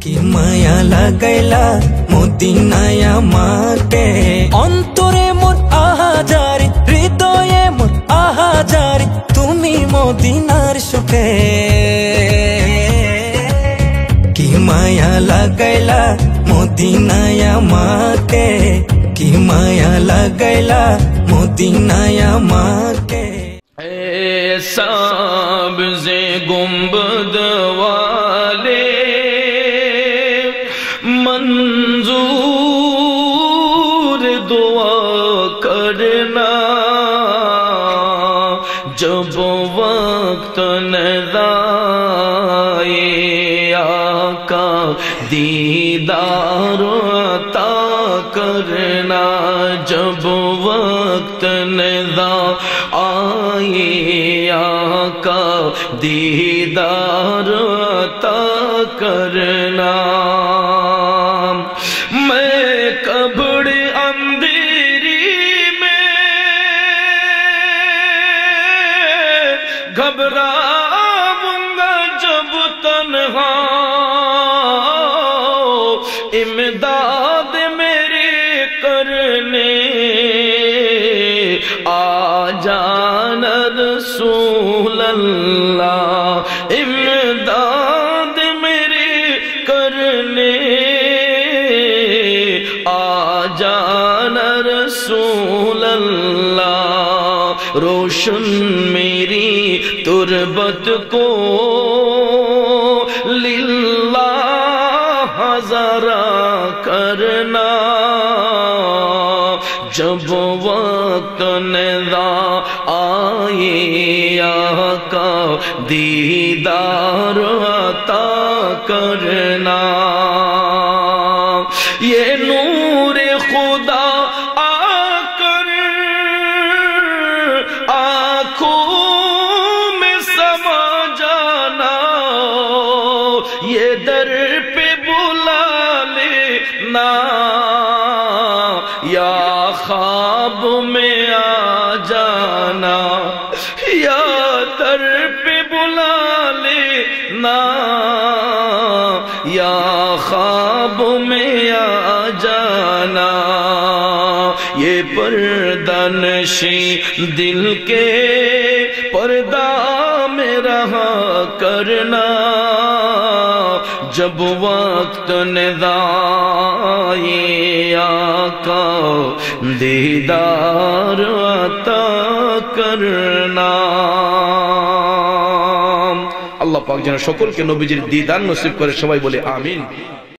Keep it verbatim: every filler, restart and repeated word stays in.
কি মায়া লাগাইলা মদিনায় আমাকে, অন্তরে মোর আহাজারি, হৃদয়ে মোর আহাজারি, তুমি মদিনার সুখে। কি মায়া লাগাইলা মদিনায় আমাকে, কি মায়া লাগাইলা মদিনায় আমাকে। سبز گنبد والے منظور دعا کرنا، جب وقت ندائے آقا دیدار عطا کرنا، جب وقت ندا آئے آقا دیدار عطا کرنا۔ میں قبر اندھیری میں گھبراؤں گا جب تنہا، امداد میری کرنے آ جانا رسول اللہ، امداد میری کرنے آ جانا رسول اللہ۔ روشن میری تربت کو للہ ذرا کرنا، جب وقت ندا آئے آقا دیدار عطا کرنا۔ یہ نور خدا آ کر آنکھوں میں سما جانا، یہ در پہ بلا لینا، یا خواب میں آ جانا، یا در پہ بلا لینا، یا خواب میں آ جانا۔ یہ پردہ نشیں دل کے پردہ میں رہا کرنا، جب وقت ندا آئے آقا دیدار عطا کرنا۔ আল্লাহ পাক যেন সকলকে নবীজির দিদার নসিব করে, সবাই বলে আমিন।